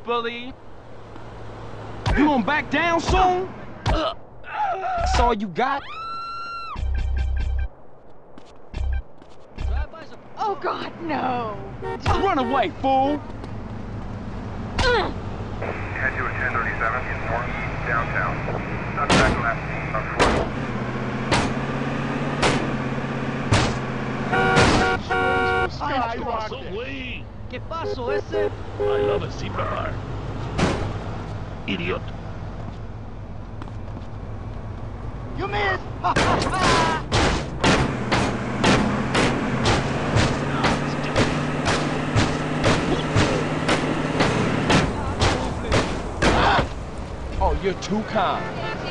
bully. You gonna back down soon? That's all you got? Oh, God, no. Run away, fool! Head to a 1037 north downtown. Suspect left on foot. Skyrocket! ¿Qué pasó ese? I love a zebra bar. Idiot. You missed! Oh, you're too kind.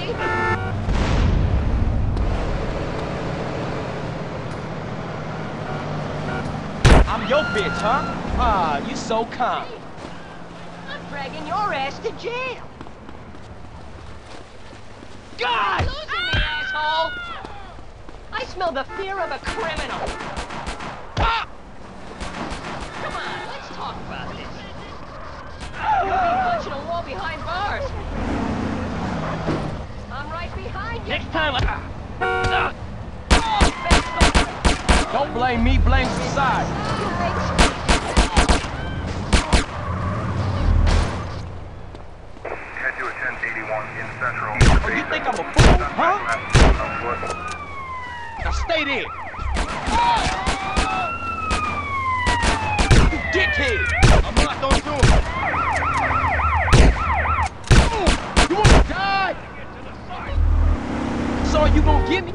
I'm your bitch, huh? Ah, you so kind. I'm dragging your ass to jail. God! Losing me, asshole! I smell the fear of a criminal. Ah! Come on, let's talk about this. You'll be punching a wall behind bars. I'm right behind you. Next time, Don't blame me, blame society. Head to a 1081 in Central. Oh, you think I'm a fool, huh? On foot. Now stay there. You dickhead! I'm not gonna do it. You wanna die? That's all you gonna give me?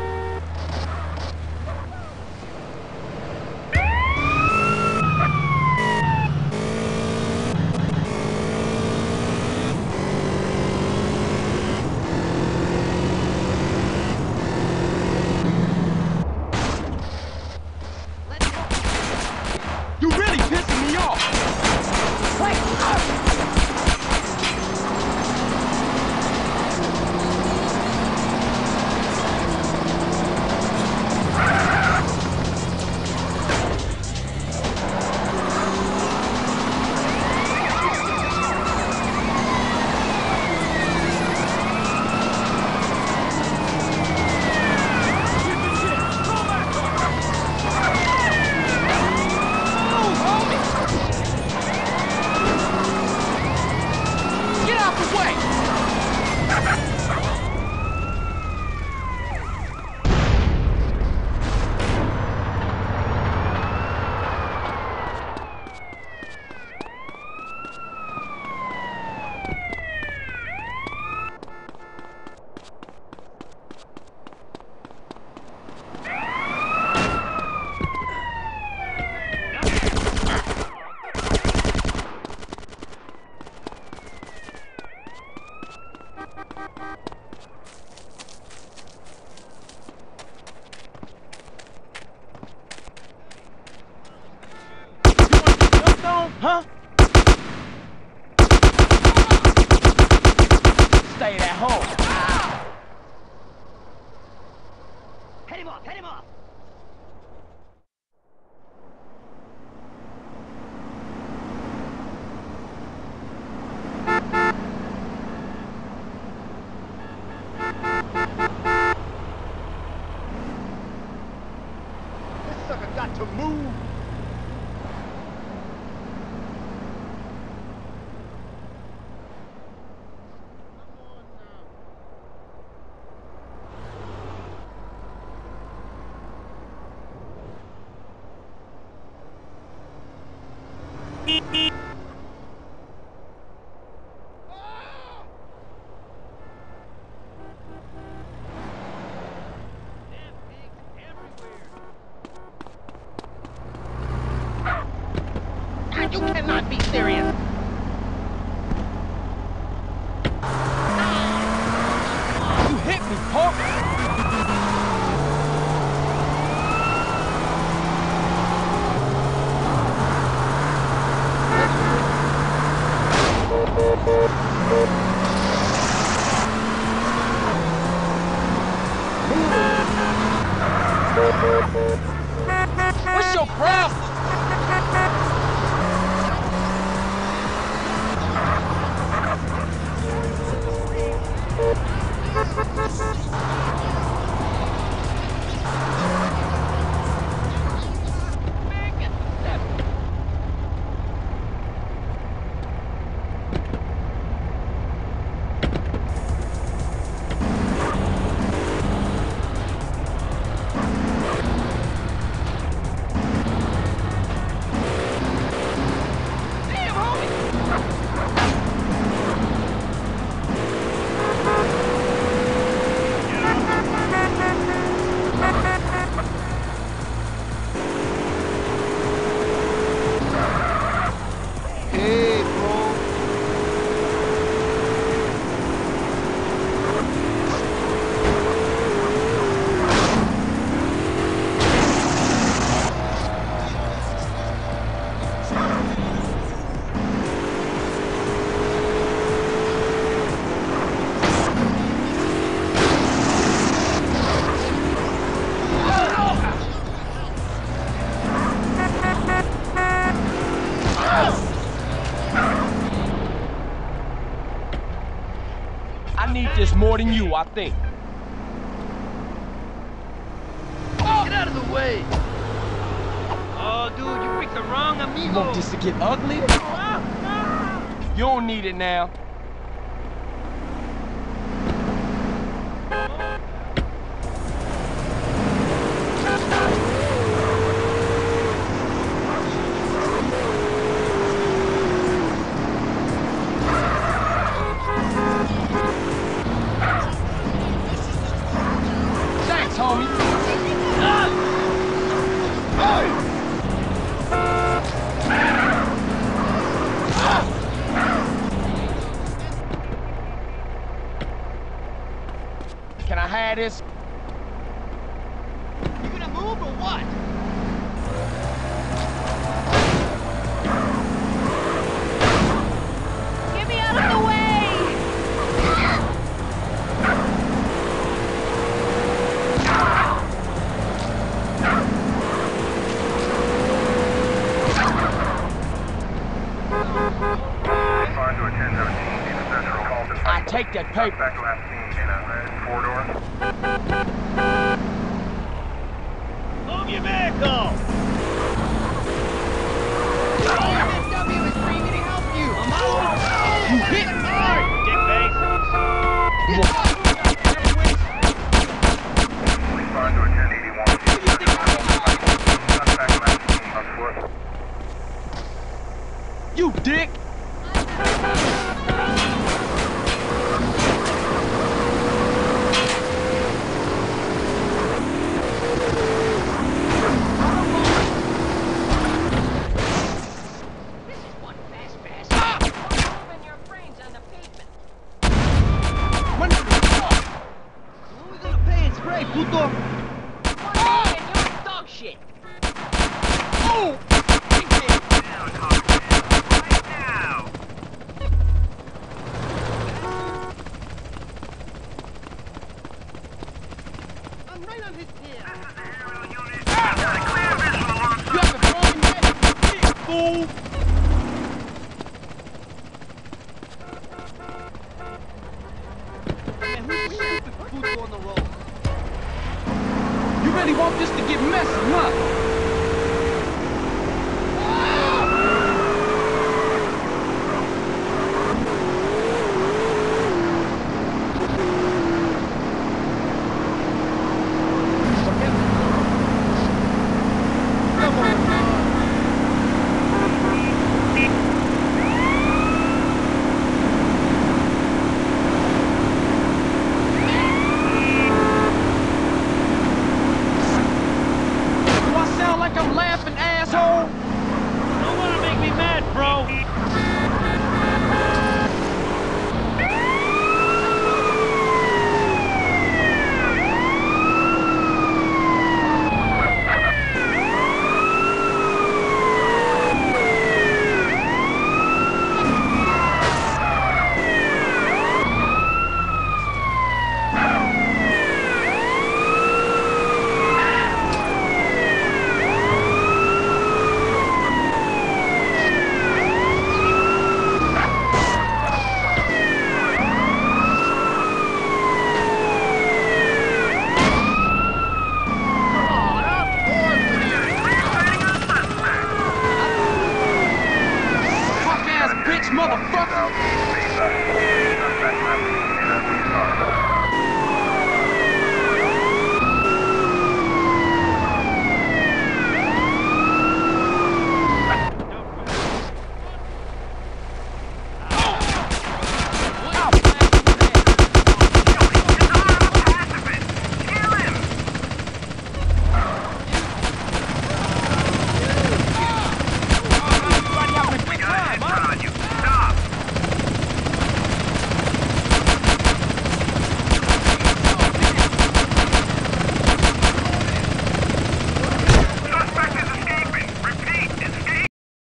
You really pissing me off! Get out the way! Huh? Stay at home. head him off, head him off! This sucker got to move. You cannot be serious! You hit me, punk! What's your problem? think? Get out of the way! Oh, dude, you picked the wrong amigo! You want this to get ugly? You don't need it now. Thanks, homie. Can I have this? You gonna move or what? Get me out of the way! Respond to a 1017 East Central. Call to I take that paper. back to last scene in a red four-door. Move your vehicle! BMW is free, can he help you? I'm out! You hit. hard! Dickbag! Respond to a 1081 East Central. Back to last scene on foot. You dick. This is one fast bastard. Moving your brains on the pavement. When did it start? When we gonna pay and spray, puto? And you're dog shit. Oh! I'm right on his tail. You have to throw me that fool! Man, who's the stupid puto on the road? You really want this to get messy, huh?